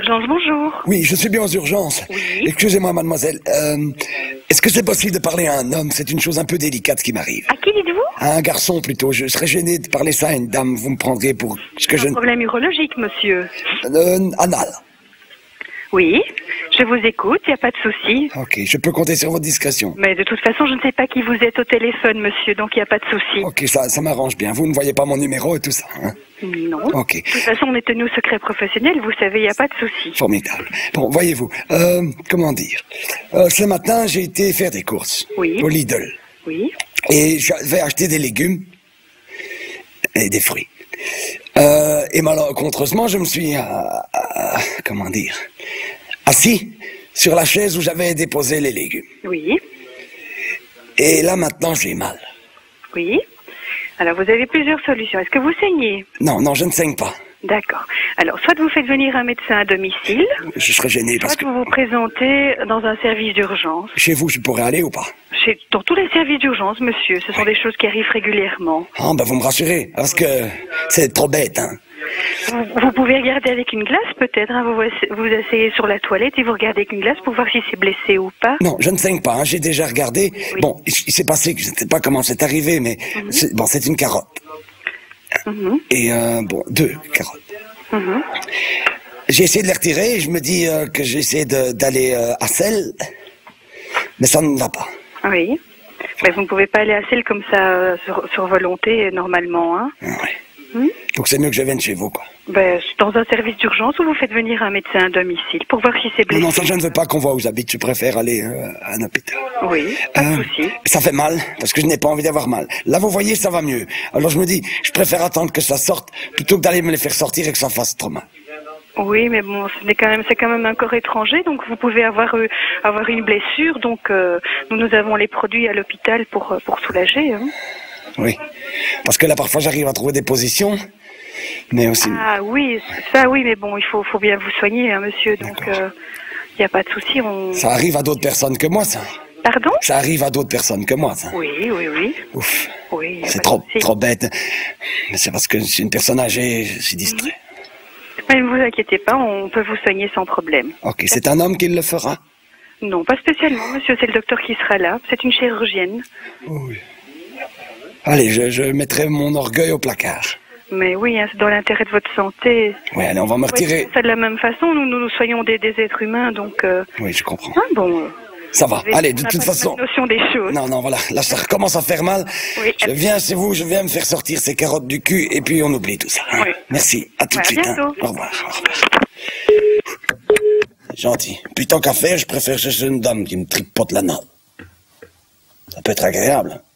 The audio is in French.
urgences, bonjour. Oui, je suis bien aux urgences. Oui. Excusez-moi, mademoiselle. Est-ce que c'est possible de parler à un homme? C'est une chose un peu délicate qui m'arrive. À qui dites-vous? À un garçon, plutôt. Je serais gêné de parler ça à une dame. Vous me prendrez pour ce que je... Un problème urologique, monsieur. Anal. Oui, je vous écoute, il n'y a pas de souci. Ok, je peux compter sur votre discrétion. Mais de toute façon, je ne sais pas qui vous êtes au téléphone, monsieur, donc il n'y a pas de souci. Ok, ça m'arrange bien. Vous ne voyez pas mon numéro et tout ça, hein? Non. Ok. De toute façon, on est tenu au secret professionnel, vous savez, il n'y a pas de souci. Formidable. Bon, voyez-vous, comment dire? Ce matin, j'ai été faire des courses. Oui. Au Lidl. Oui. Et j'avais acheté des légumes et des fruits. Et malencontreusement, je me suis, comment dire, assis sur la chaise où j'avais déposé les légumes. Oui. Et là, maintenant, j'ai mal. Oui. Alors, vous avez plusieurs solutions. Est-ce que vous saignez? Non, je ne saigne pas. D'accord. Alors, soit vous faites venir un médecin à domicile, Je serais gêné parce soit que... vous vous présentez dans un service d'urgence. Chez vous, je pourrais aller ou pas? Dans tous les services d'urgence, monsieur, ce sont des choses qui arrivent régulièrement. Ah, ben vous me rassurez, parce que c'est trop bête, hein. Vous pouvez regarder avec une glace peut-être, hein. Vous asseyez sur la toilette et vous regardez avec une glace pour voir si c'est blessé ou pas. Non, je ne saigne pas, hein. J'ai déjà regardé. Oui. Bon, il s'est passé, je ne sais pas comment c'est arrivé, mais c'est une carotte. Et bon, 2 carottes. J'ai essayé de les retirer, je me dis que j'ai essayé d'aller à Celle, mais ça ne va pas. Oui. Mais vous ne pouvez pas aller à celle comme ça sur volonté normalement, hein. Ouais. Donc c'est mieux que je vienne chez vous, quoi. Ben, dans un service d'urgence où vous faites venir un médecin à domicile pour voir si c'est blessé. Non, ça je ne veux pas qu'on voit où j'habite, je préfère aller à un hôpital. Oui, pas de souci. Ça fait mal, parce que je n'ai pas envie d'avoir mal. Là, vous voyez, ça va mieux. Alors je me dis, je préfère attendre que ça sorte, plutôt que d'aller me les faire sortir et que ça fasse trop mal. Oui, mais bon, c'est quand même un corps étranger, donc vous pouvez avoir une blessure, donc nous avons les produits à l'hôpital pour soulager. Hein. Oui, parce que là, parfois, j'arrive à trouver des positions, mais aussi... Ah oui, ça oui, mais bon, il faut bien vous soigner, hein, monsieur, donc il n'y a pas de souci. Ça arrive à d'autres personnes que moi, ça. Pardon? Ça arrive à d'autres personnes que moi, ça. Oui. Ouf, Oui, c'est trop bête. Mais c'est parce que je suis une personne âgée, je suis distrait. Mais ne vous inquiétez pas, on peut vous soigner sans problème. Ok, c'est un homme qui le fera? Non, pas spécialement, monsieur, c'est le docteur qui sera là. C'est une chirurgienne. Oui. Allez, je mettrai mon orgueil au placard. Mais oui, hein, c'est dans l'intérêt de votre santé. Oui, allez, on va me retirer. Ça de la même façon, nous soyons des êtres humains, donc... Oui, je comprends. Ah bon... Ça va, allez, de toute façon... On n'a pas notion des choses. Non, voilà, là, ça recommence à faire mal. Oui. Je viens chez vous, je viens me faire sortir ces carottes du cul, et puis on oublie tout ça. Hein. Oui. Merci, à tout de suite. bientôt. Hein. Au revoir. Gentil. Puis tant qu'à faire, je préfère chercher une dame qui me tripote la nappe. Ça peut être agréable.